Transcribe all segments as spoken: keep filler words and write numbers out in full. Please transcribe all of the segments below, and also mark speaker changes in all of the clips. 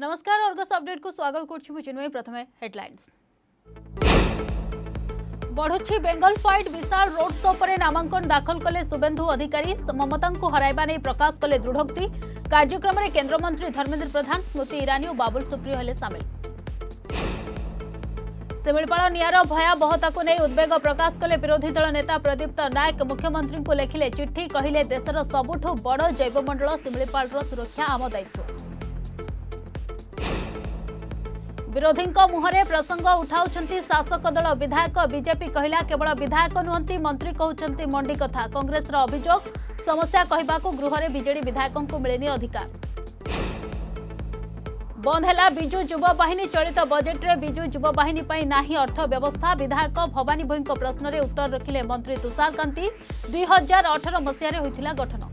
Speaker 1: नमस्कार Argus update को स्वागत करुँ। प्रथम हेडलाइंस बढ़ुछि बेंगल फाइट विशाल रोड शो पर नामांकन दाखल कले शुभेन्दु अधिकारी ममता को हराइबा नहीं प्रकाश कले दृढ़ोक्ति। कार्यक्रम में केन्द्रमंत्री धर्मेन्द्र प्रधान स्मृति ईरानी और बाबुल सुप्रियो हेले सामिल। शिमिलपाल निआर भयावहता को नहीं उद्वेग प्रकाश कले विरोधी दल नेता प्रदीप्त नायक मुख्यमंत्री को लिखिले चिट्ठी कहिले देशर सबुठु बड़ जैवमंडल शिमिलपाल सुरक्षा आम दायित्व। विरोधी मुहरे प्रसंग उठाउछंती शासक दल विधायक बीजेपी कहला केवल विधायक नुहंती मंत्री कहउछंती मंडी कथा। कांग्रेस रो अभियोग समस्या कहबाकू गृहरे बीजेडी विधायकों को मिलेनी अधिकार। बंद है बिजु युवा बाहिनी चलित बजेट रे बिजु युवा बाहिनी पई नाही अर्थ व्यवस्था। विधायक भवानी भोई प्रश्न रे उत्तर रखिले मंत्री तुषार कांती। दुई हजार अठर मसीह होइथिला गठन।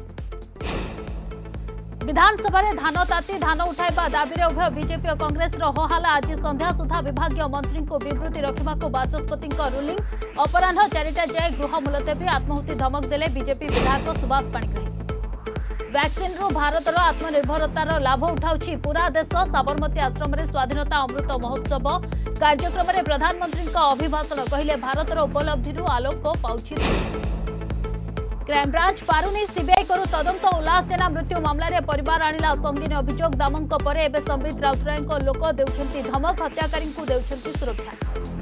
Speaker 1: विधानसभा रे धान ताती धान उठाइबा दाबी उभय बीजेपी और कांग्रेस होहाला। आज संध्या सुधा विभागीय मंत्री को विवृत्ति रखा बाचस्पति रुलिंग। अपराह चारिटा जाए गृह मुलतवी आत्माहुति धमक देले बीजेपी विधायक सुभाष पाणिग्राही। वैक्सीन रु भारतर आत्मनिर्भरतार लाभ उठाउछि पूरा देश। साबरमती आश्रम में स्वाधीनता अमृत महोत्सव कार्यक्रम में प्रधानमंत्री अभिभाषण कहले भारतर उपलब्धि आलोक पाउछि। क्राइमब्रांच पारुनी सीबीआई करू तदंत। उल्लास जेना मृत्यु मामला रे परिवार आनिला संगीन अभियोग। दामंक परे एबे संबित राउतराय लोक देउछंती धमक। हत्याकारी को देउछंती सुरक्षा।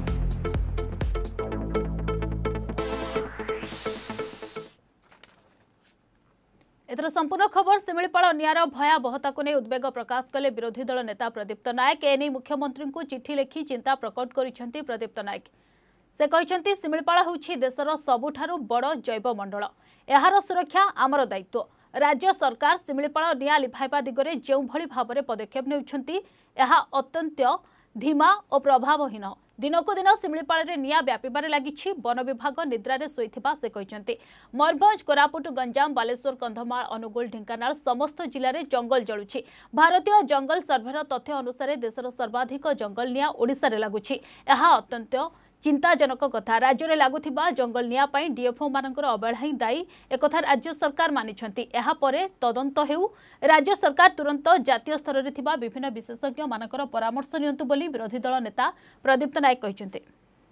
Speaker 1: एथर संपूर्ण खबर शिमिलपाल निआर भयावहता को नहीं उद्वेग प्रकाश कले विरोधी दल नेता प्रदीप्त नायक। एने मुख्यमंत्री को चिठी लिखि चिंता प्रकट करिसेंती प्रदीप्त नायक। से कहते शिमिलपाल होउछि देशर सबुठारु बड़ जैवमंडल। एहार सुरक्षा आमर दायित्व। राज्य सरकार शिमिलपाल निआ लिभाइबा दिगरे जेउ भली भाबरे पदक्षेप नेउछंती एहा अत्यंत धीमा और प्रभावहीन। दिनकू दिन शिमिलपाल रे निआ व्यापीबारे लागिछि। वन विभाग निद्रारे सोइथिबा से कहते। मयूरभंज कोरापुट गंजाम बालेश्वर कंधमाल अनुगुल ढेंकानाल समस्त जिले में जंगल जलुछि। भारतीय जंगल सर्वेर तथ्य अनुसार देशर सर्वाधिक जंगल निआ ओडिशा रे लागुछि। एहा अत्यंत चिंताजनक कथा। राज्य में लगुवा जंगल निया डीएफओ मानकर अवहेला ही दायी एक राज्य सरकार मानिछंती। एहा परे तदंत हेउ राज्य सरकार तुरंत जातीय स्तर में थिबा विभिन्न विशेषज्ञ मानकर परामर्श नियंतु बोली विरोधी दल नेता प्रदीप्त नायक कहते।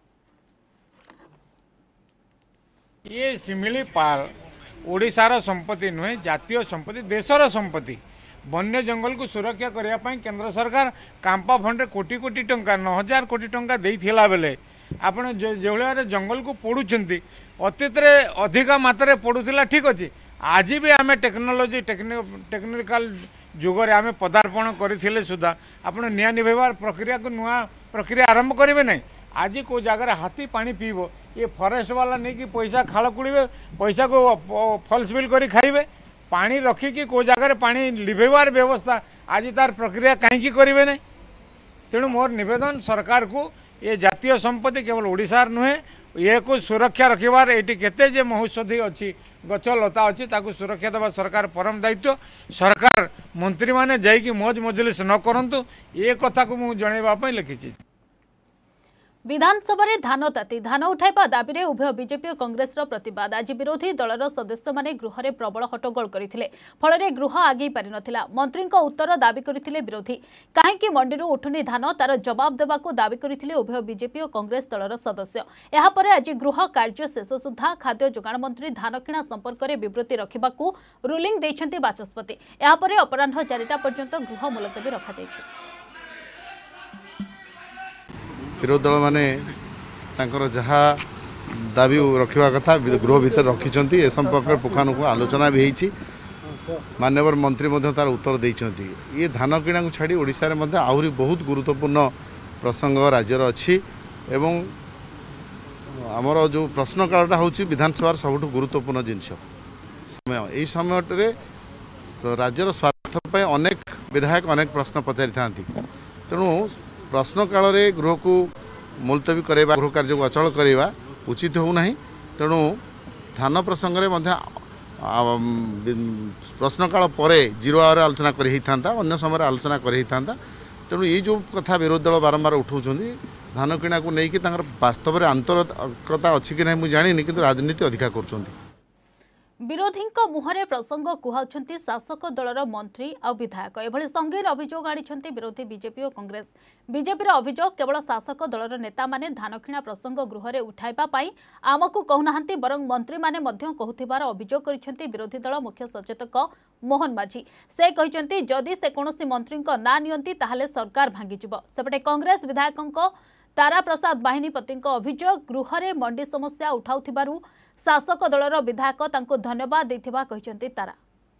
Speaker 2: ये शिमिलपाल ओडिशार संपत्ति नुहे, जातीय संपत्ति, देशर संपत्ति। वन्य जंगल को सुरक्षा करने केंद्र सरकार कांपा फंड कोटी कोटी टंका नौ हजार कोटी टंका देइथिला बेले आपण जो जंगल को पोड़ुंट अतीत अधिक मात्रा पोड़ूला ठीक अच्छे। आज भी आम टेक्नोलोजी टेक्निकल जुगरे आम पदार्पण करते सुधा आप निआ निभेबार प्रक्रिया को नुआ प्रक्रिया आरंभ करेंगे ना। आज को जगह हाथी पानी पीब ये फॉरेस्ट वाला नहीं कि पैसा खाल कुड़े पैसा को फल्स बिल कर खाइबे पानी रखिकी को जगह पानी लिभेबार व्यवस्था आज तार प्रक्रिया कहीं करेंगे ना। तेणु मोर निवेदन सरकार को ये जातीय संपत्ति केवल ओडिशार नुहे ये को सुरक्षा रखिबार एटी केते जे महौषधि अच्छी गछ लता अच्छी ताकू सुरक्षा देवा सरकार परम दायित्व। सरकार मंत्री माने जाइकी मौज मजलिस न करंतु ये कथा को मु जणैबा पई लिखिछि।
Speaker 1: विधानसभा रे धान ताती धान उठाइबा दाबी रे उभय बीजेपी और कांग्रेस रो प्रतिवाद। आज विरोधी दलर सदस्य माने गृह रे प्रबल हट्टगोल करथिले फल रे गृह आगे पारि नथिला। मंत्री को उत्तर दाबी करथिले विरोधी। काहेकि मंडी उठुनी धान तार जवाब देबा को दाबी करथिले उभय बीजेपी और कांग्रेस दलर सदस्य। एहा परे आज गृह कार्य शेष सुधा खाद्य जोगाण मंत्री धान किणा संपर्क में विवृत्ति रखा रुलिंग देइछंती बाचस्पति। एहा परे अपराह चारिटा पर्यंत गृह मुलतवी रखा जायछि।
Speaker 3: विरोधी दल मैंने जहाँ दाबी रखा कथा गृह भीतर रखिंट ए संपर्क में पुखानुपुख आलोचना भी होती। माननीय मंत्री तार उत्तर देते। ये धान किणा को छाड़ी ओडिशा रे आहरी बहुत गुरुत्वपूर्ण प्रसंग राज्यर अच्छी एवं आमर जो प्रश्न कालटा हूँ विधानसभा सबुठ गुरुत्वपूर्ण जिनस समय यही समय राज्यर स्वार्थ पर अनेक विधायक अनेक प्रश्न पचारि था। तेणु प्रश्न काल रे गृह को मुलतवी करवा गृह कार्य को अचल करवा उचित होना। तेणु धान प्रसंग में प्रश्न काल पर जीरो आवर आलोचना कर समय आलोचना कर। तेणु ये जो कथा विरोधी दल बारंबार उठाऊँ धान किणा को लेकिन वास्तव में आंतरिकता अच्छी कि नहीं मुझे जानी, किंतु राजनीति अधिका कर।
Speaker 1: विरोधी मुहरे प्रसंग कुहाउछंती शासक दलर मंत्री आ विधायक एभली संगीन अभियोग आनिछंती विरोधी बीजेपी और कांग्रेस। बीजेपी अभियोग केवल शासक दलर नेता माने धान किणा प्रसंग गृह उठाइबा पाई आमकु कहूनाहांती बरं मंत्री माने मध्य कहूथिबार अभियोग करिछंती विरोधी दल मुख्य सचेतक मोहन माझी। से कहिछंती जदि से कोनोसी मंत्री ना नियंती ताहाले सरकार भांगीजिबो। सेपटे कांग्रेस विधायकंक तारा प्रसाद बाहिनीपति अभियोग गृह मंडी समस्या उठाउथिबारु शासक दलर विधायक तांको धन्यवाद देथिबा कहिसंती तारा।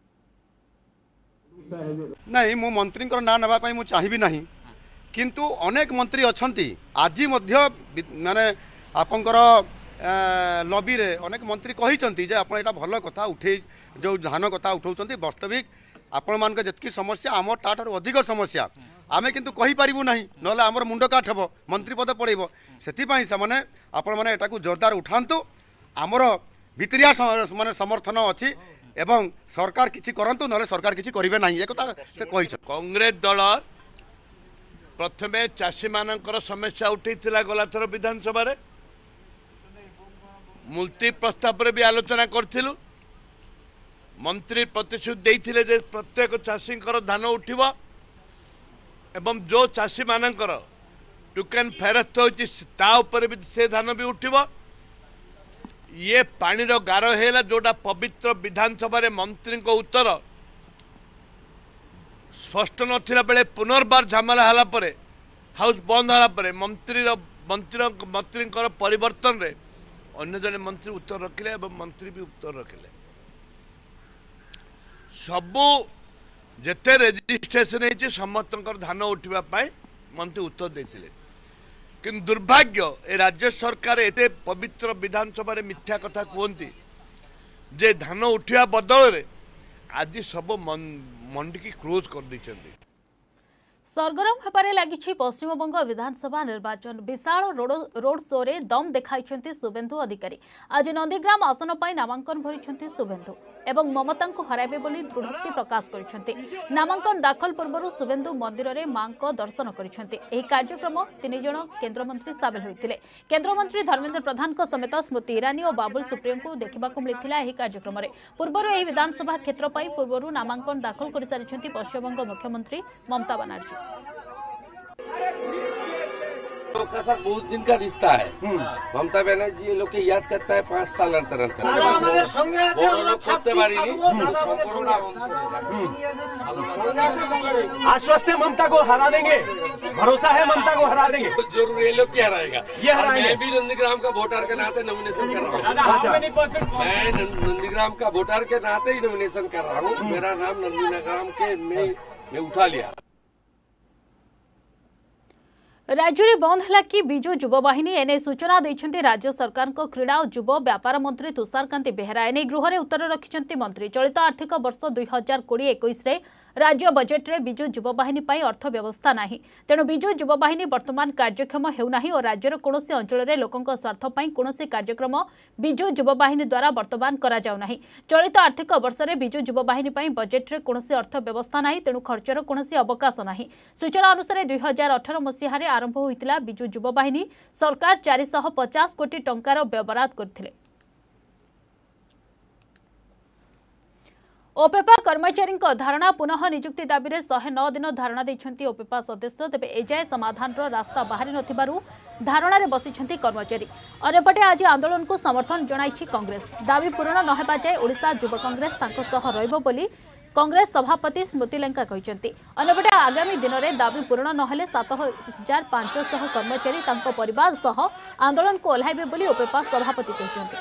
Speaker 4: नहीं मु मंत्री ना नबा पई मु चाहिबी नहीं, किंतु अनेक मंत्री अछंती आज मध्य माने आपनकर लबी रे अनेक मंत्री कहिसंती जे आपण एटा भलो कथा उठे जो धान कथा उठाउचंती वास्तविक आपण मान के जतकी समस्या आम ताठार अधिक समस्या आमे किंतु कहि पारिबु नहीं नले हमर मुंड काट हबो मंत्री पद पड़ेबो। सेति पई से माने आपण माने एटा को जोरदार उठांतु आमर भितरिया माने समर्थन अच्छी एवं सरकार किछि करंतु नले सरकार किछि करिवे नाही एकता से कहिछ।
Speaker 5: कांग्रेस दल प्रथमे चाषी मानकर समस्या उठैथिला गलाथर विधानसभा रे मुल्ति प्रस्ताव रे भी आलोचना करथिलु। मंत्री प्रतिश्रुति देइथिले जे प्रत्येक चाषींकर धान उठिबो एवं जो चाषी मानकर टोकन फेरस्त होछि ता ऊपर भी से धान भी उठिबो। ये पानीर गार है जोटा पवित्र विधानसभा रे मंत्री को उत्तर स्पष्ट नथिला बेले पुनर्बार झमेला हला परे हाउस बंद हला परे मंत्री मंत्री मंत्री परिवर्तन रे अन्य जने मंत्री उत्तर रखिले एवं मंत्री भी उत्तर रखिले। सबु जेते रजिस्ट्रेशन है समस्त धान उठा मंत्री उत्तर देथिले, किंतु दुर्भाग्य ए राज्य सरकार एते पवित्र विधानसभा रे मिथ्या कथा कहती जे धान उठा बदल रे आज सब मंडी की क्लोज कर दी।
Speaker 1: सरगरम हेबारे लागिछि पश्चिमबंग विधानसभा निर्वाचन। विशाल रोड रोड शो रे दम देखाइछंती शुभेन्दु अधिकारी। आज नंदीग्राम आसन पर नामांकन भरिछंती शुभेन्दु एवं ममता को हराइबे बोली दृढ़ोक्ति प्रकाश करिछंती। नामांकन दाखल पूर्व शुभेन्दु मंदिर रे मां को दर्शन करिछंती। एही कार्यक्रम तीन जण केंद्र मंत्री शामिल होइतिले। केंद्र मंत्री धर्मेंद्र प्रधान को समेत स्मृति ईरानी और बाबुल सुप्रियो को देखा मिलता एही कार्यक्रम रे। पूर्व एही विधानसभा क्षेत्र पर पूर्व नामांकन दाखल कर सारिछंती पश्चिमबंग मुख्यमंत्री ममता बनर्जी।
Speaker 6: लोग का साथ बहुत दिन का रिश्ता है। ममता बनर्जी ये लोग के याद करता है पाँच साल अंतर अंतर
Speaker 7: आश्वस्त है ममता को हरा देंगे, भरोसा है ममता को हरा देंगे।
Speaker 6: जरूर ये लोग क्या रहेगा ये मैं भी नंदीग्राम का वोटर के नाते नॉमिनेशन कर रहा हूँ। मैं नंदीग्राम का वोटर के नाते ही नॉमिनेशन कर रहा हूँ। मेरा नाम नंदीग्राम के में मैं उठा लिया।
Speaker 1: राज्य में बंद है कि विजु युव बाहिनी एने सूचना देइछंती राज्य सरकार को क्रीड़ा और युव व्यापार मंत्री तुषारकांति बेहेरा। एने गृह में उत्तर रखिछंती मंत्री। चलित आर्थिक वर्ष दुई हजार कोड़े इक्कीस राज्य बजेट रे विजु युव बाहिनी पाई अर्थ व्यवस्था नाही। तेणु विजु युव बाहिनी वर्तमान कार्यक्षम हेउनाही और राज्यर कोनोसी अंचल रे लोकंक स्वार्थ पाई कोनोसी कार्यक्रम विजु युव बाहिनी द्वारा वर्तमान करा जाउ नाही। चलित आर्थिक वर्ष रे विजु युव बाहिनी पाई बजेट रे कोनोसी अर्थ व्यवस्था नाही। तेणु खर्चर कोनोसी अवकाश नाही। सूचना अनुसार दुई हजार अठारह मसीह आरंभ होइतिला विजु युव बाहिनी सरकार चार सौ पचास कोटी टंकार व्यवहार करथिले। ओपेपा कर्मचारी धारणा पुनः नियुक्ति दाबी में शहे नौ दिन धारणा देइछंती ओपेपा सदस्य। तेबे एजाए समाधान रास्ता बाहरी नथिबारु धारणा रे बसिछंती कर्मचारी। अन्यपटे आज आंदोलन को समर्थन जणाइछि कांग्रेस। दाबी पूरण न हेबा जाय ओडिशा युव कांग्रेस तांको सह रहइबो बोली कांग्रेस सभापति स्मृति लेंका कहिसंती। अन्यपटे आगामी दिन में दाबी पूरण न हेले सात हजार पांच सौ कर्मचारी तांको परिवार सह आंदोलन को ओह्लाइबे बोली ओपेपा सभापति कहिसंती।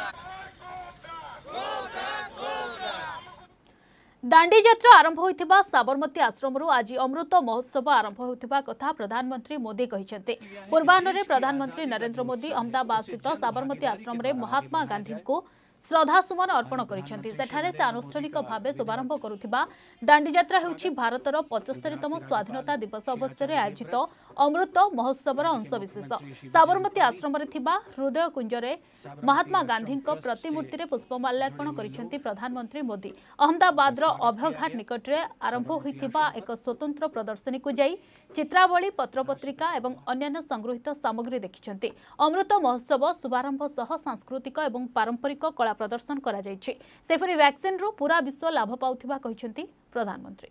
Speaker 1: दांडी यात्रा आरंभ होइथिबा साबरमती आश्रम आज अमृत महोत्सव आरंभ होइथिबा कथा प्रधानमंत्री मोदी कहिसंते। पूर्वाह्न प्रधानमंत्री नरेंद्र मोदी अहमदाबाद स्थित साबरमती आश्रम रे महात्मा गांधी को श्रद्धासुमन अर्पण करिसेंती। सेठारे से आनुष्ठानिक भावे शुभारंभ करुथिबा दांडी यात्रा हेउछि भारतर पचहत्तरतम स्वाधीनता दिवस अवसर में आयोजित अमृत महोत्सवर अंशविशेष। साबरमती आश्रम रे थिबा हृदय कुंजरे महात्मा गांधी प्रतिमूर्ति में पुष्पमाल्यार्पण करिसेंती प्रधानमंत्री मोदी। अहमदाबाद अभयघाट निकट में आरंभ होइथिबा एक स्वतंत्र प्रदर्शनी को जाई चित्रावली पत्रपत्रिका एवं अन्यान्य संगृहीत सामग्री देखिसेंती। अमृत महोत्सव शुभारंभ सह सांस्कृतिक एवं पारंपरिक कला प्रदर्शन करा जायछि। सेफरी वैक्सीन रो पूरा विश्व लाभ पाउथिबा कहिसेंती प्रधानमंत्री।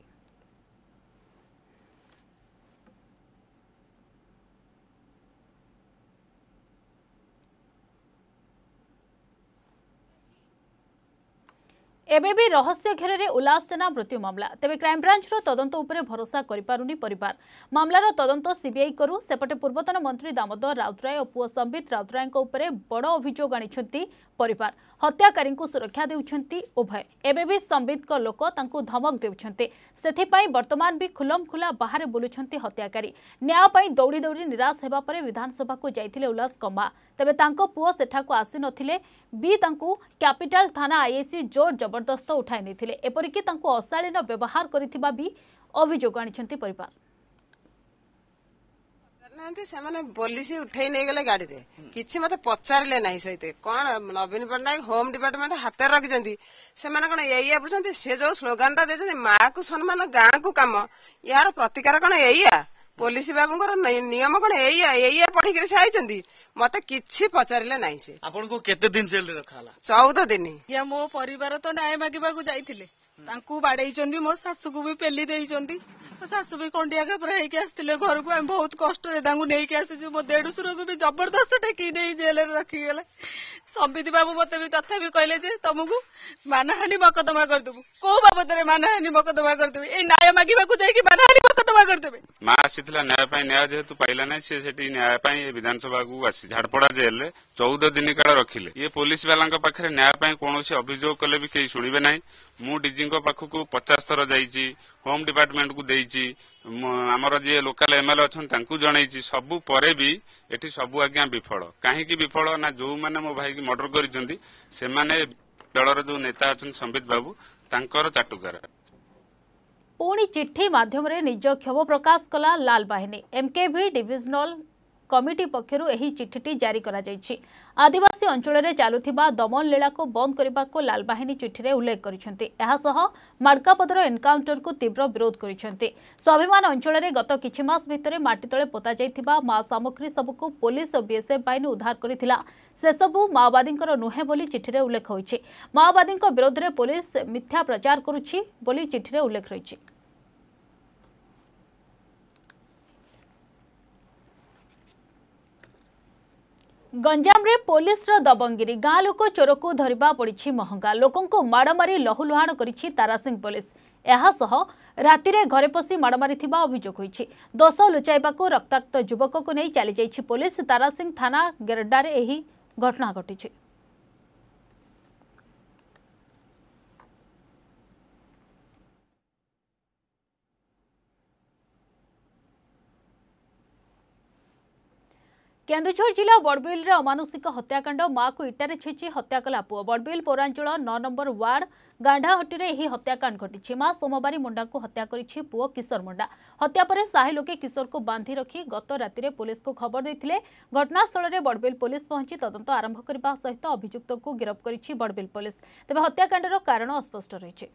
Speaker 1: एबे भी रहस्य घेर में उल्लास सेना मृत्यु मामला तेबे क्राइमब्रांच तदंत उपरे भरोसा करिपारुनी परिवार मामलार तदंत सीबीआई करू सेपटे पूर्वतन मंत्री दामोदर राउतराय और पुओ संबित राउतराय उपरे बड़ अभियोग आनिछंती परिवार हत्याकारी को सुरक्षा देउछंती उभय एबे भी संबित लोक तांकु धमक देउछंती सेथिपाई वर्तमान भी खुलम खुला बाहर बुलुछंती हत्याकारी न्याय पाई दौड़ी दौड़ी निराश हेबा परे विधानसभा को जाइथिले उल्लास कमा तेबे तांको पुओ सेठाको आसी नथिले बी तांकु कैपिटल थाना आईएसी जोर जबरदस्त उठाई नेथिले एपरिकी तांकु अशालीन व्यवहार करिथिबा भी अभियोग आनिछंती परिवार
Speaker 8: बोलीसी उठे नहीं गले गाड़ी रे किछि मते पचारले नाही सहिते कोन नवीन पटनायक होम डिपार्टमेंट हाथे रखिजंती से माने कोन एइया बुझंती से जो स्लोगन ता देजंती मां को सम्मान गां को काम यार प्रतिकार कोन एइया पुलिस बाबूंकर नियम कोन एइया एइया पढ़ी के से आइचंती मते किछि पचारले नाही से
Speaker 7: आपन को केते दिन जेल रे रखाला
Speaker 8: चौदह दिन
Speaker 9: या मो परिवार तो न्याय मागिबा को जाइथिले तांकू बाडेइचंती मो सासु को भी पेली देइचंती सासु भी कंडिया घापर होके आसते घर को आम बहुत कष्ट नहीं आसी मो देढ़शुर को भी जबरदस्त टेकी नहीं जेल रखीगले संबित बाबू मत भी तथा भी कहले जे तुमको मानहानि मकदमा करदेबू कौ बाबद मानहानि मकदमा करदेबे ए न्याय मागिबा जाइए मानहानि मकदमा करदेबे
Speaker 10: माँ आसीला न्याय न्याय जेहेतु पाइला ना सी न्याय विधानसभा को आसी झाड़पड़ा जेल चौदह दिन काल रखिले ये पुलिस वाला पाखे न्याय कौन अभियोग कले भी कहीं शुणे ना मु डीजी पाखक पचास थर जाइए होम डिपार्टमेंट को देइछि आमर जे लोकल एमएलए अछन तांकु जणैछि सबु परे भी एठी सबु आज्ञा विफल काहेकि विफल ना जो माने मो भाई की मर्डर करिसंती से माने दलर जो नेता अछन संबित बाबू तांकर चाटुकार
Speaker 1: पुणी चिट्ठी माध्यम रे निज क्षोभ प्रकाश कला लाल बाहिनी एमकेवी डिविजनल कमिटी पक्षरु एही चिट्ठी जारी करा जायछि आदिवासी अंचल रे चालुथिबा दमन लीला को बंद करबा को लाल बाहिनी चिट्ठी रे उल्लेख करिसंती एहा सह मार्कापदर एनकाउंटर को तीव्र विरोध करिसंती स्वाभिमान अंचल रे गत किछि मास भितरे माटी तळे पोता जायथिबा मा सामग्री सबको पुलिस और बीएसएफ बाहिनी उद्धार करिथिला से सबु माओवादींकर नुहे बोली चिट्ठी रे उल्लेख होइछि माओवादींक विरोध रे पुलिस मिथ्या प्रचार करुछि बोली चिट्ठी रे उल्लेख रहिछि गंजाम रे पुलिस रो दबंगिरी गाँ लोक चोर को धरिबा पड़ी महंगा लोकों को माड़ मारी लहुलुहाण करिछि तारासिंह पुलिस एहा सह राति रे घरे पसी माड़ मारिथिबा अभियोग होइछि दोष लुचाइबा को रक्ताक्त युवक को नहीं चली जाइछि पुलिस तारासिंह थाना गेरडारे एही घटना घटिछि केन्दुझर जिला बड़बिल रे अमानुषिक हत्याकांड माँ को इटारे छेची हत्या कला पुओ बड़बिल पौरांचल नौ नंबर वार्ड गांढाहट्टी रे ही हत्याकांड घटी माँ सोमवारी मुंडा को हत्या करिछि पुओ किशोर मुंडा हत्या परे साही लोके किशोर को बांधी रखी गत राति रे पुलिस को खबर देथिले घटनास्थल रे बड़बिल पुलिस पहुंची तदंत आरंभ करबा सहित अभियुक्त को गिरफ्त करिछि बड़बिल पुलिस तेबे हत्याकांडर कारण अस्पष्ट रहिछि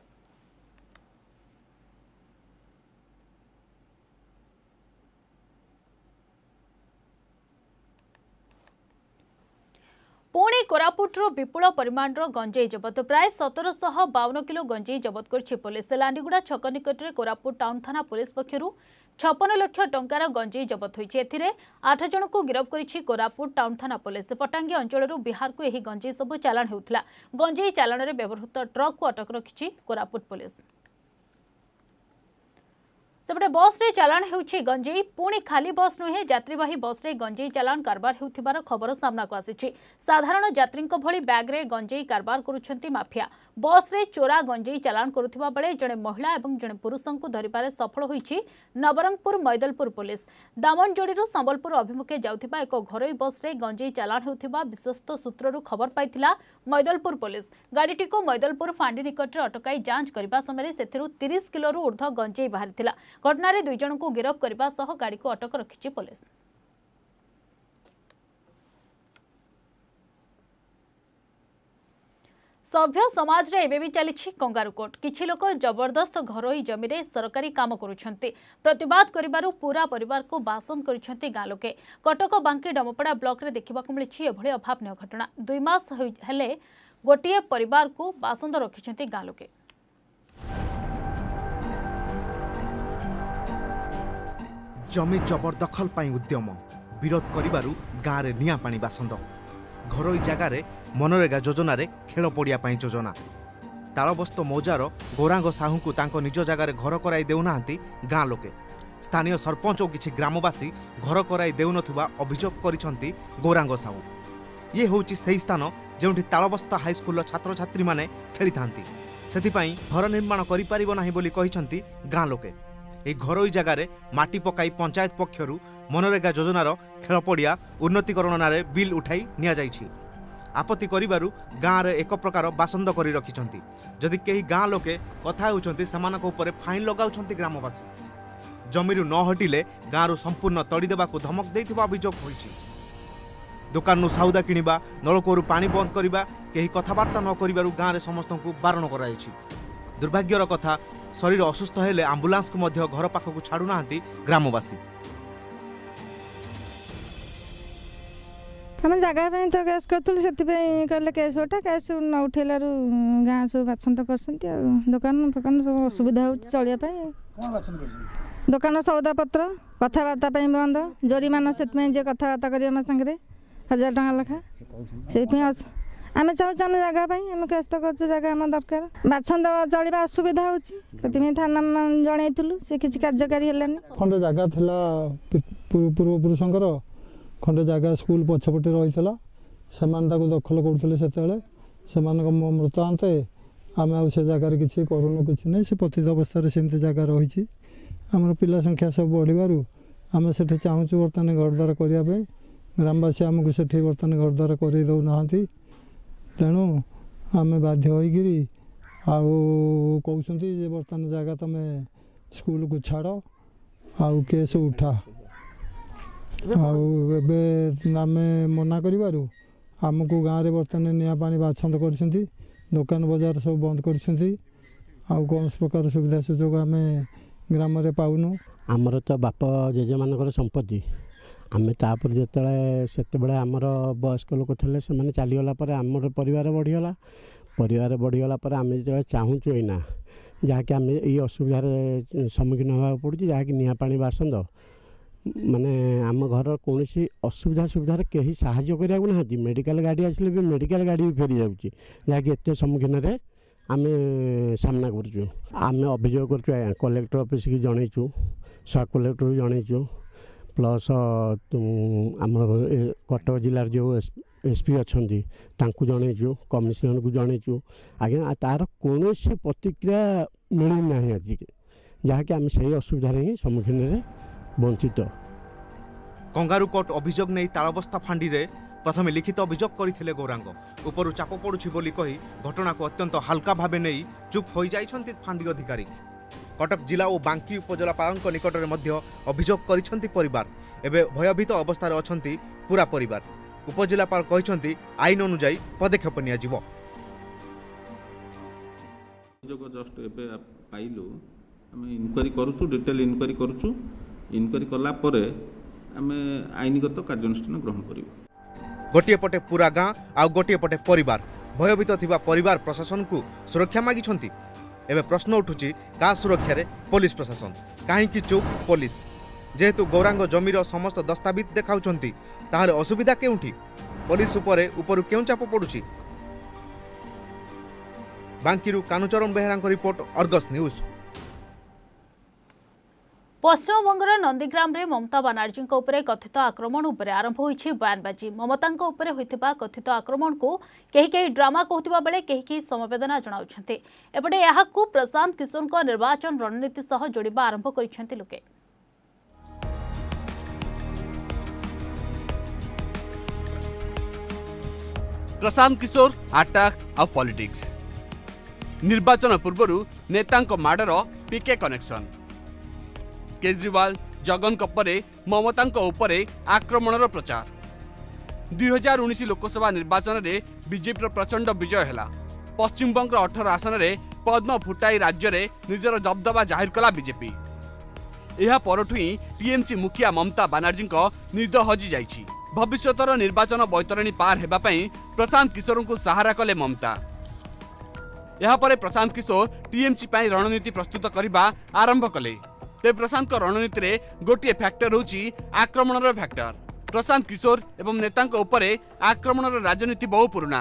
Speaker 1: पुणी कोरापुटर विपुल परिमाण गंजेई जबत प्राय सतरशह बावन किलो गंजेई जबत कर पुलिस लांडीगुड़ा छक निकट में कोरापुट टाउन थाना पुलिस पक्षर छप्पन लाख टंकार गंजेई जबत होती आठ जन को गिरफ्त कर कोरापुट टाउन थाना पुलिस पटांगी अंचल बिहार को यह गंजेई सबू चालाण होता गंजेई चालाण में व्यवहृत ट्रक को अटक रखी कोरापुट पुलिस सेपटे बस रे चालाण हेउछि गंजेई पुणी खाली बस नुहे यात्रीवाही बस रे गंजेई चालाण कारबार हेउथिबार खबर सामना को आसिछि साधारण यात्रींक भली बैग रे गंजेई कारबार करुछंती माफिया बस रे चोरा गंजेई चालाण करुथिबा बेले जणे महिला एवं जणे पुरुषंकु धरिबारे सफल होइछि नवरंगपुर मैदलपुर पुलिस दामनजोड़ीरू संबलपुर अभिमुखे जाउथिबा एक घरोई बस रे गंजेई चालाण हेउथिबा विश्वस्त सूत्ररू खबर पाइथिला मैदलपुर पुलिस गाड़ीटी को मैदलपुर फांडी निकट रे अटकाई जांच करबा समय सेथिरू तीस किलो ऊर्ध्व गंजेई बाहरिथिला घटना दुई जन को गिरफ्त करने सह गाड़ी को अटक रखी पुलिस सभ्य समाज रे एबे भी चली कंगारू कोर्ट किछि लोक जबरदस्त घरोई जमी रे सरकारी काम करुछंती प्रतिवाद करिबारु पूरा परिवार को बासन करिछंती गाँ लोके कटक बांकी डमपड़ा ब्लॉक रे देखिबा को मिलिछि एभଳି अभावनीय घटना दुई मास हेले गोटे परिवार को बासंद रखिछंती गाँ लोके।
Speaker 11: जमी जबरदखल पाई उद्यम विरोध करिबारु गाँ रे निया पानी बासंद घरोई जगार मनरेगा योजन खेल पड़िया योजना तालबस्त मौजार गौरांग साहू को तांको निज जगार घर कराई देउना गाँ लोके स्थानीय सरपंच और किछि ग्रामवासी घर कराई देउनथुबा अभियोग करिसंती गौरांग साहू। ये होउछि सेही स्थान जेउठी तालबस्त हाईस्कूल छात्र छात्री माने खेली थांती सेथिपाई घर निर्माण करि परिबो नाही बोली कहिसंती गाँ लोके। ए घरोई जगार माटी पकाई पंचायत पक्षरु मनरेगा योजनार खेल पड़िया उन्नतीकरण नारे बिल उठाई निया जाइछि। आपत्ति करिबारु गाँव रे एक प्रकार बासंद करी रखिछंती। जदि केही गाँ लोके कथा होउछंती सेमानक उपरे फाइन लगाउछंती ग्रामवासी। जमीरु न हटिले गाँव संपूर्ण तड़ी देबाकू धमक देइथिबा अभियोग होइछि। दुकान सौदा किनिबा नलकूरु पानी बंद करिबा केही कथबार्ता न करिबारु गाँव रे समस्तंकु बारण कराइछि। दुर्भाग्यर कथा शरीर असुस्थ हेले आम्बुलांस को मध्य घर पाखकु छाडु नाहांती ग्रामवासी।
Speaker 12: हम जगह तो केस करूँ से कहले केस उठा केस न उठेल गाँ सब बाछंत कर दुकान फकान सब असुविधा हो चलिया दुकान सौदा पत्र कथबार्ता बंद जोरीमान से कथबार्ता कर सागर हजार टाँग लेखा से आम चाहूँ आम जगह आम केस तो कर जगह आम दरकार बाछंद चलवा असुविधा हो थाना जनइलु से किसी कार्यकारी है
Speaker 13: खंडे जगह था पूर्वपुरुषंकर खंडे जगह स्कूल पछपटे रही से दखल करुले से मृतांत आम आ जगार किसी करूँ कि नहीं से पतित अवस्था सेमती जगह रही आम पिला संख्या सब बढ़िबारु आम से चाहूँ बर्तमान घर द्वार करने ग्रामवासी आमको से बर्तमान घर द्वार कर दौना तेणु आम बाध्य होकरी कहते बर्तमान जगह तुम स्कूल को छाड़ आउ केस उठा आम मना करूँ आमको गाँव में बर्तमान निया पानी बाछंद कर दुकान बजार सब बंद कर कौन प्रकार सुविधा सुजोग आम ग्राम में पाऊनु
Speaker 14: आमर तो बाप जेजे मान संपत्ति आम तापर जिते से आमर वयस्क लोक थे से चलीगला आमर परिवार बढ़ीगला परिवार बढ़ीगला आम जो चाहूँ एना जहाँकि आम ये असुविधार सम्मुखीन होगा पड़ी जहाँकि निया पानी बासंद माने आम घर कौन असुविधा सुविधार कहीं साहाय्य करना मेडिकल गाड़ी आसले भी मेडिकल गाड़ी भी फेरी जाऊँगी जहाँकि एत सम्मुखीन आम सामना करूँ आम अभियोग कर कलेक्टर ऑफिस की जनईचु सब कलेक्टर जनईचु प्लस आम कटक जिलार जो एसपी अच्छा जनईचु कमिशनर को जनईचु आज्ञा तार कौन प्रतिक्रिया मिलना आज जहाँकि आम से असुविधार ही सम्मुखीन वंचित।
Speaker 11: कंगारुकोट अभियोग नहीं तालबस्ता फांडी रे प्रथमे लिखित अभियोग करथिले गौरांग उपरु चाप पड़ुछि बोली कही घटना को अत्यंत हल्का भावे नहीं चुप हो जाइछन्ति फांडी अधिकारी। कटक जिला और बांकी उपजिलापाल निकट में मध्य अभियोग करिछन्ति परिवार एबे भयभीत अवस्था अछन्ति पूरा परिवार। उपजिलापाल कहिछन्ति आईन अनुसार पदक्षेप निया जिवो।
Speaker 15: जस्ट एबे पाइलु हम इनक्वारी करूछु डिटेल इनक्वारी करूछु इनक्वारी कला परे आमे आईनगत कार्यानुष्ठान ग्रहण करिवो।
Speaker 11: गोटे पटे पूरा गाँ आउ गोटे पटे परिवार भयभीत थिबा परिवार प्रशासन को सुरक्षा मागिछन्ति। एबे प्रश्न उठुछि का सुरक्षा रे पुलिस प्रशासन काहेकि चुप पुलिस जेहेतु गौरांग जमीर समस्त दस्तावेज देखाउछन्ति ताहाले असुविधा केउठी पुलिस उपरे उपरु केउ चाप पडुछि। बांकीरु कानुचरण बेहरांक रिपोर्ट अर्गस न्यूज।
Speaker 1: पश्चिमबंगर नंदीग्राम रे ममता बनर्जी उपरे कथित आक्रमण उपरे आरंभ होइछि बयानबाजी। ममता उपरे होइथिबा कथित आक्रमण को केही केही ड्रामा कहथिबा बेले केही केही समवेदना जणाउछन्ते। एपटे याहाकु प्रशांत किशोर को निर्वाचन रणनीति सह जोड़िबा आरंभ करिछन्ते लोके।
Speaker 16: प्रशांत किशोर अटैक आ पॉलिटिक्स निर्वाचन पूर्व नेतांक माडर पीके कनेक्शन केजरीवाल जगन कपरे ममता उपरे आक्रमणर प्रचार दुई हजार उन्नीस लोकसभा निर्वाचन में बीजेपी प्रचंड विजय है। पश्चिमबंग अठारह आसन में पद्म फुटाई राज्य में निजर दबदबा जाहिर कला बीजेपी। यह परठु ही टीएमसी मुखिया ममता बनर्जी निद हजि जाइछि। भविष्यतर निर्वाचन बैतरणी पार हेबा पई प्रशांत किशोर को सहारा कले ममता। यहाँ पर प्रशांत किशोर टीएमसी पई रणनीति प्रस्तुत करबा आरंभ कले। ते प्रशांत को रणनीति रे गोटे फैक्टर होची आक्रमणर फैक्टर। प्रशांत किशोर एवं नेतांक उपरे आक्रमणर राजनीति बहु पुराना।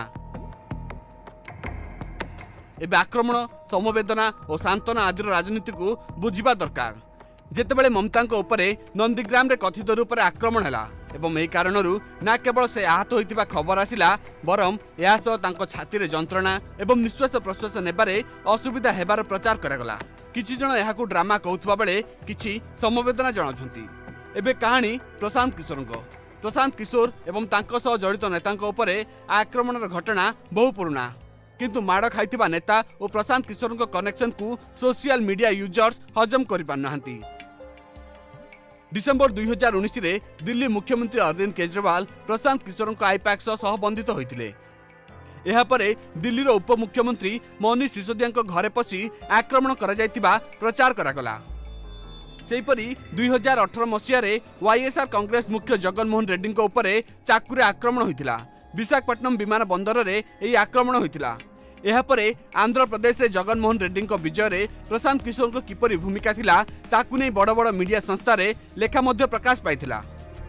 Speaker 16: एबे आक्रमण समवेदना और सांत्वना आदि राजनीति को बुझिबा दरकार। जेतेबेले ममतांक उपरे नंदीग्राम रे कथित रूप से आक्रमण हैला एवं एही कारणरू ना केवल से आहत होइतिबा खबर आसिला बरम या सह तांको छाती रे जंत्रणा एवं निश्वास प्रश्वास नेबारे असुविधा हेबार प्रचार करागला। किछि जण एहाकू ड्रामा कहउतबा बेले किछि समवेदना जणाउछंती। एबे कहानी प्रशांत किशोर को प्रशांत किशोर एवं तांको सह जड़ित नेतांक उपरे आक्रमणर घटना बहु पुराना। किंतु माड़ खाइतिबा नेता और प्रशांत किशोर को कनेक्शन को सोशल मीडिया यूजर्स हजम करि पारनाहांती। डिसेंबर दुई हजार उन्नीस रे दिल्ली मुख्यमंत्री अरविंद केजरीवाल प्रशांत किशोर को आईपैक्स सह बंधित होइतिले। एहा परे दिल्ली रो उपमुख्यमंत्री मनीष सिसोदिया घरे पसी आक्रमण करा जायतिबा प्रचार करागला। सेहीपरि दुई हजार अठर मसीह वाईएसआर कांग्रेस मुख्य जगनमोहन रेड्डी उपरे चाकुरे आक्रमण होइतिला। विशाखापट्टनम विमान बंदर रे एही आक्रमण होइतिला। एहा परे आंध्र प्रदेश रे जगनमोहन रेड्डी विजय रे प्रशांत किशोर को किपरि भूमिका थिला ताकु नै बड़ बड़ मीडिया संस्था रे लेखा मध्य प्रकाश पाइथिला।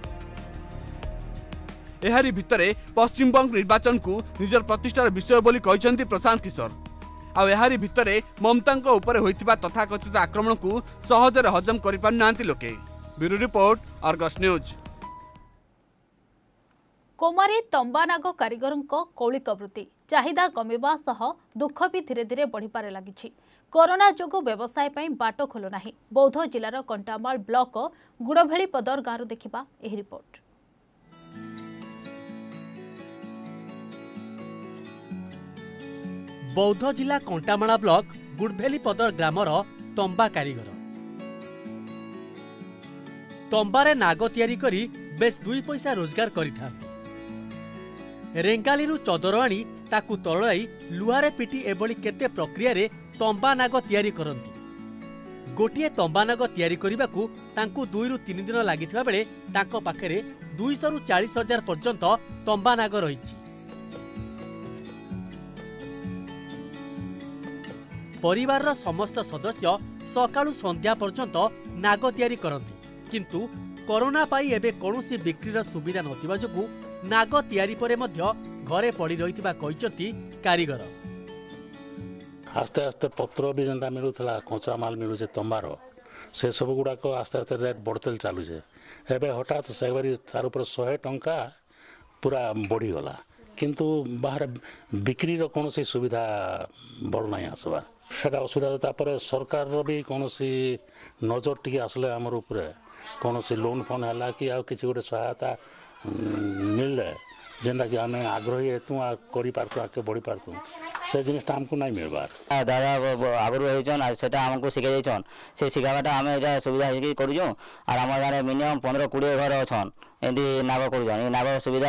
Speaker 16: एहारी भितरे पश्चिम बंग निर्वाचन को निजर प्रतिष्ठार विषय बोली कहिसंती प्रशांत किशोर। आ एहारी भितरे ममतांक उपरे होइतिबा तथाकथित आक्रमण को सहजरे हजम करि पारनांती लोके। Bureau report Argus news.
Speaker 1: कोमारी तंबानाग कारीगरଙ୍କ कौलिक वृत्ति चाहिदा कमिबा सह दुख भी धीरे धीरे बढ़िपारे लागिछि। कोरोना जोगु व्यवसाय पई बाट खोलो नाही। बौद्ध जिलार कंटामाल ब्लॉक गुड़भेली पदर गाँव देखिबा एही रिपोर्ट।
Speaker 17: बौद्ध जिला कंटामाला ब्लॉक गुड़भेली पदर ग्रामर तंबा कारीगर तंबारे नाग तैयारी करी बेस दुई पैसा रोजगार करिथांती। रेंगालीरू चदर आनी ताकू तळाई लुहारे पिटी एभली केते प्रक्रिया रे तंबा नाग तैयारी करंती। गोटिए तंबा नाग तैयारी करिबाकू तांकू दुई रु तीन दिन लागिथिबा बेले तांको पाखरे दुई सौ रु चालीस हजार पर्यंत तंबा नाग रहिछि। परिवार समस्त सदस्य सकाळु संध्या पर्यंत नाग तैयारी करंती। किंतु कोरोना पाई एबे कोनोसी बिक्रीर सुविधा नथिबा जोगु नाग तैयारी परे मध्य घरे पड़ी रहितिबा कहिसंती कारीगर।
Speaker 18: आस्ते आस्ते पत्र भी जेनटा मिलुथला कच्चा माल मिलुचे तंबार से सब गुड़ाक आस्ते आस्ते रेट बढ़ते चलुचे। एबे हठात से तार उपर सौ टंका पूरा बढ़ीगला किंतु बाहर बिक्री कौन सुविधा बड़ ना आसवा सेटा असुविधा। सरकार भी कौन नजर टी आसले आमर उपरे कौन लोन फोन है कि आ कि गोटे सहायता मिलले जेनटा कि आम आग्रही हेतु कर आगे बढ़ी पार्थु से जिनटा आमको नहीं मिलबार।
Speaker 19: दादा आगु होता आमको शिखाई जान से शिखाटा आम यहाँ सुविधा करूँ और आम गाँव मिनिमम पंद्रह कोड़े घर अच्छन एमती नाग कर नाग सुविधा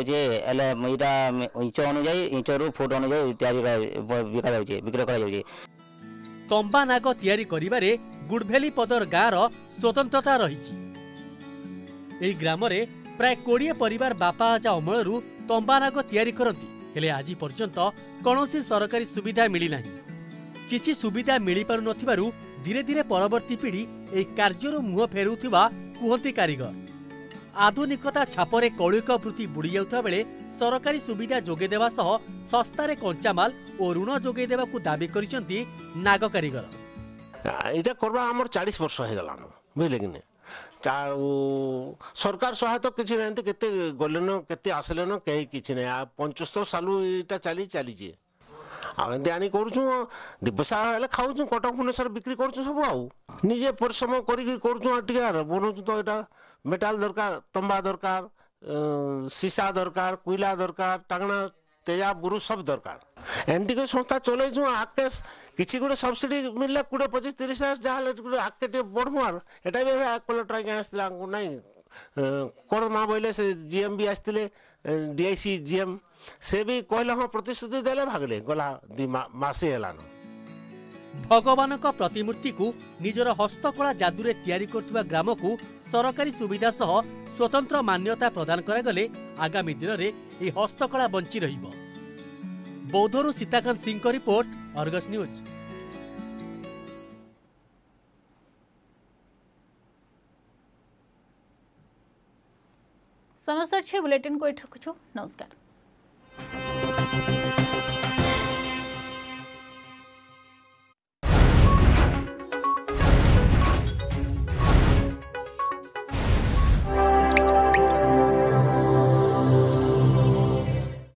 Speaker 19: होता इंच अनुजाई इंच रु फुट अनुजाई बिका बिक्री कर।
Speaker 17: तंबा नाग तैयारी करिबारे गुड़भेली पदर गाँवर स्वतंत्रता रही। एही ग्राम रे प्राय कोड़े परिवार बापा आजा अमलरू तंबा नाग तैयारी करती हेले आज पर्यंत कौनसी सरकारी सुविधा मिली नहीं। किछि सुविधा मिली पारु नथिबारु धीरे धीरे परवर्ती पीढ़ी एही कार्यरु मुह फेरुथिबा कुहंती कारीगर। आधुनिकता छापरे कौलिक वृत्ति बुड़ी जाउथा बेले सरकारी सुविधा जोगे देवा सह सस्तारे कंचामाल और ऋण जोगे देवाकू दाबी करिसंती नाग कारीगर।
Speaker 20: एटा करबा हमर चालीस वर्ष हे गलानो बुझले कि ने सरकार सहायता किसी ना केते गलेन केते आसलेन कहीं किसी ना पंचस्तर सालू इटा चली चलीजे आमती आनी करूँ दिवसा हेल्ले खाऊँ कटक भुवनेश्वर बिक्री करूँ सब आउ निजे परिश्रम कर बनाऊँ तो यहाँ मेटाल दरकार तंबा दरकार सीसा दरकार कोयला दरकार टांगना तेजा बुरु सब दरकार एमती कोई संस्था चलू आगे किसी गोटे सब्सिडी मिलला कोड़े पचिश तीस हजार जहाँ आगे बढ़ू आर एटा भी कलेक्टर आज्ञा आसला ना कौन माँ बोले से जीएम भी आसते डीआईसी जीएम से भी कहले हाँ प्रतिश्रुति देले भागले गला मसे हेलान।
Speaker 17: भगवान प्रतिमूर्ति को निजर हस्तकला जादुरे तैयारी करथिबा ग्राम को सरकारी सुविधा सह स्वतंत्र मान्यता प्रदान करागले आगामी दिन में यह हस्तकला बंची रहिबो। बौद्धरू सीताकांत सिंह को रिपोर्ट, अर्गस न्यूज।
Speaker 1: समस्त बुलेटिन को एठ रखुछु। नमस्कार।